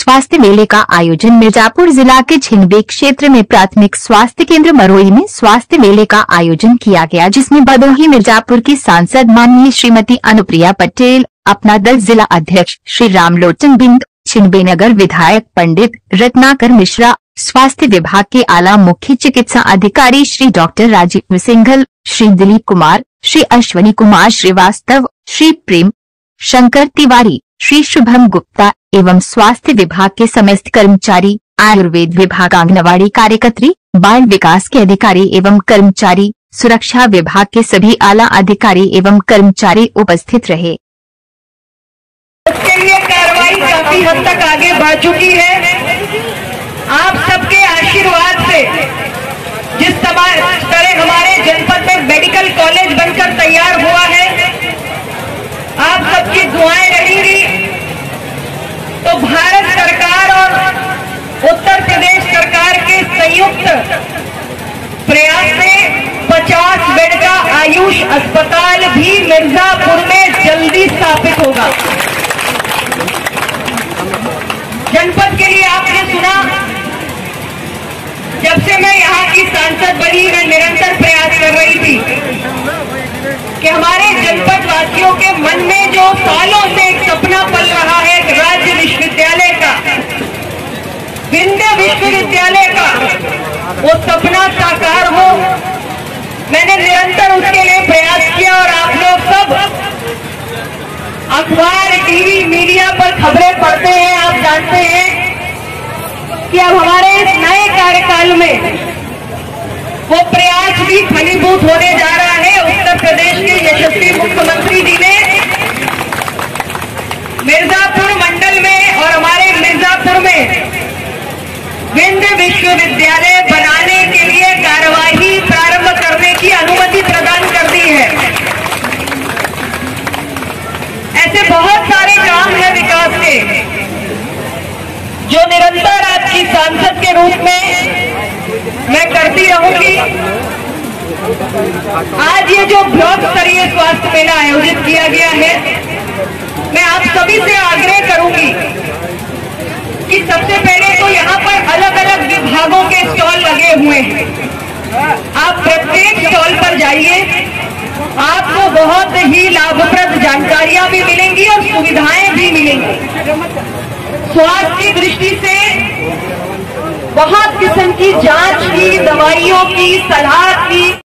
स्वास्थ्य मेले का आयोजन मिर्जापुर जिला के छिंदवाड़ा क्षेत्र में प्राथमिक स्वास्थ्य केंद्र मरोई में स्वास्थ्य मेले का आयोजन किया गया, जिसमें भदोही मिर्जापुर की सांसद माननीय श्रीमती अनुप्रिया पटेल, अपना दल जिला अध्यक्ष श्री रामलोचन बिंद, छिंदवाड़ा नगर विधायक पंडित रत्नाकर मिश्रा, स्वास्थ्य विभाग के आला मुख्य चिकित्सा अधिकारी श्री डॉक्टर राजीव सिंघल, श्री दिलीप कुमार, श्री अश्वनी कुमार श्रीवास्तव, श्री प्रेम शंकर तिवारी, श्री शुभम गुप्ता एवं स्वास्थ्य विभाग के समस्त कर्मचारी, आयुर्वेद विभाग, आंगनवाड़ी कार्यकर्त्री, बाल विकास के अधिकारी एवं कर्मचारी, सुरक्षा विभाग के सभी आला अधिकारी एवं कर्मचारी उपस्थित रहे। उसके लिए कार्रवाई काफी हद तक आगे बढ़ चुकी है। आप सबके आशीर्वाद से जिस तरह हमारे जनपद में मेडिकल कॉलेज बनकर तैयार हुआ है, आप सबकी दुआएं रहेंगी तो भारत सरकार और उत्तर प्रदेश सरकार के संयुक्त प्रयास से 50 बेड का आयुष अस्पताल भी मिर्जापुर में जल्दी स्थापित होगा। जनपद के लिए आपने सुना, जब से मैं यहाँ की सांसद बनी, मैं निरंतर प्रयास कर रही थी कि हमारे जनपद वासियों के मन में जो सालों से एक सपना पल रहा है, एक राज्य विश्वविद्यालय का, विंध्य विश्वविद्यालय का, वो सपना साकार हो। मैंने निरंतर उसके लिए प्रयास किया और आप लोग सब अखबार, टीवी, मीडिया पर खबरें पढ़ते हैं। आप जानते हैं कि अब हमारे इस नए कार्यकाल में वो प्रयास भी फलीभूत होने जा रहा है। उत्तर प्रदेश के यशस्वी मुख्यमंत्री जी ने मिर्जापुर मंडल में और हमारे मिर्जापुर में विंध्य विश्वविद्यालय बनाने के लिए कार्यवाही प्रारंभ करने की अनुमति प्रदान कर दी है। ऐसे बहुत सारे काम है विकास के जो निरंतर आपकी सांसद के रूप में मैं करती रहूंगी। आज ये जो ब्लॉक स्तरीय स्वास्थ्य मेला आयोजित किया गया है, मैं आप सभी से आग्रह करूंगी कि सबसे पहले तो यहाँ पर अलग अलग विभागों के स्टॉल लगे हुए हैं। आप प्रत्येक स्टॉल पर जाइए, आपको बहुत ही लाभप्रद जानकारियां भी मिलेंगी और सुविधाएं भी मिलेंगी। स्वास्थ्य की दृष्टि से बहुत किस्म की जांच की, दवाइयों की, सलाह की